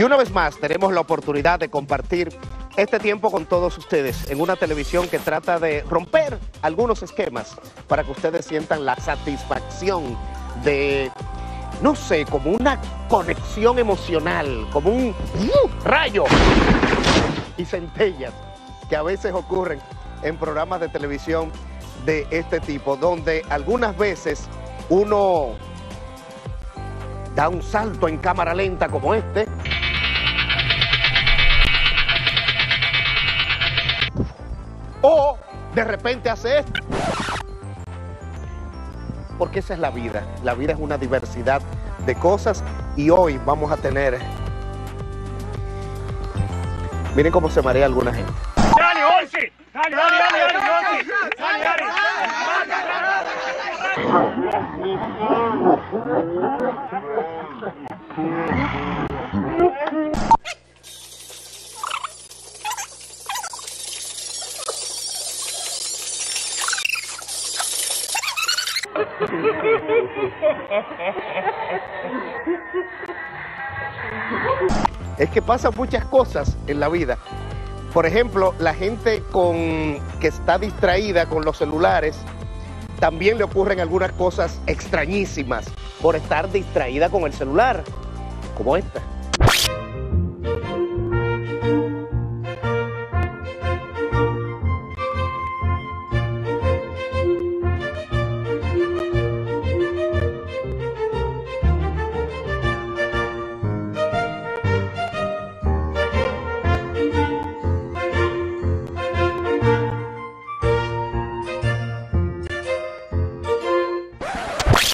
Y una vez más tenemos la oportunidad de compartir este tiempo con todos ustedes en una televisión que trata de romper algunos esquemas para que ustedes sientan la satisfacción de, no sé, como una conexión emocional, como un rayo y centellas que a veces ocurren en programas de televisión de este tipo, donde algunas veces uno da un salto en cámara lenta como este, o de repente hace esto. Porque esa es la vida. La vida es una diversidad de cosas y hoy vamos a tener... Miren cómo se marea alguna gente. ¡Dale, Orsi! ¡Dale, dale, dale, dale, Orsi! ¡Dale, dale! Es que pasan muchas cosas en la vida. Por ejemplo, la gente que está distraída con los celulares, también le ocurren algunas cosas extrañísimas por estar distraída con el celular, como esta.